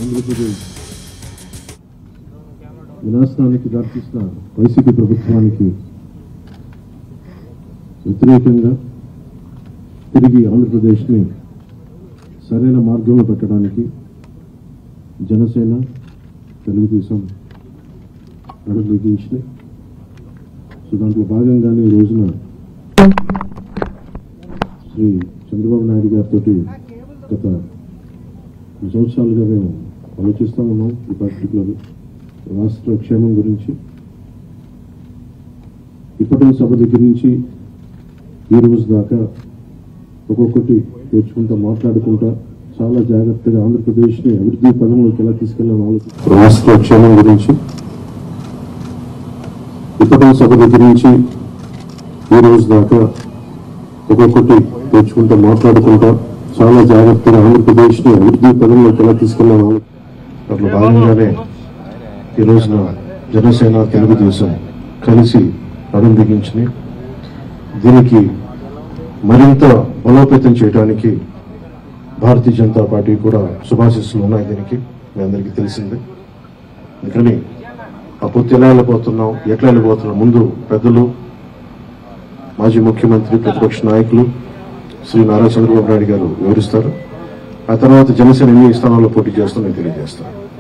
ఆంధ్రప్రదేశ్ వినాశనానికి దారితీసిన వైసీపీ ప్రభుత్వానికి వ్యతిరేకంగా తిరిగి ఆంధ్రప్రదేశ్ని సరైన మార్గంలో పెట్టడానికి జనసేన తెలుగుదేశం అడుగు బిగించినాయి. సో దాంట్లో భాగంగానే ఈ రోజున శ్రీ చంద్రబాబు నాయుడు గారితో గత 2 సంవత్సరాలుగా మేము ఆలోచిస్తూ ఉన్నాం. ఈ పర్టికులర్ రాష్ట్ర క్షేమం గురించి ఇప్పటి సభ దగ్గర నుంచి ఈ రోజు దాకా ఒక్కొక్కటి తెచ్చుకుంటా మాట్లాడుకుంటా చాలా జాగ్రత్తగా ఆంధ్రప్రదేశ్ని అభివృద్ధి పదంలోకి ఎలా తీసుకెళ్లాలని ఆలోచిస్తాం. రాష్ట్ర క్షేమం గురించి ఇప్పటి సభ దగ్గర నుంచి ఈ రోజు దాకా ఒక్కొక్కటి తెచ్చుకుంటా మాట్లాడుకుంటా చాలా జాగ్రత్తగా ఆంధ్రప్రదేశ్ని అభివృద్ధి పదంలోకి ఎలా తీసుకెళ్లాలని అట్లా భాగంగానే ఈ రోజున జనసేన తెలుగుదేశం కలిసి అడుగు బిగించినాయి. దీనికి మరింత బలోపేతం చేయడానికి భారతీయ జనతా పార్టీ కూడా శుభాశీస్సులు ఉన్నాయి. దీనికి మీ అందరికీ తెలిసిందే. అందుకని ఆ పొత్తు ఎలా వెళ్ళిపోతున్నాం, ఎట్లా వెళ్ళిపోతున్నాం ముందు పెద్దలు, మాజీ ముఖ్యమంత్రి, ప్రతిపక్ష నాయకులు శ్రీ నారా చంద్రబాబు నాయుడు గారు వివరిస్తారు. ఆ తర్వాత జనసేన ఎన్ని స్థానాల్లో పోటీ చేస్తామో నేను తెలియజేస్తాను.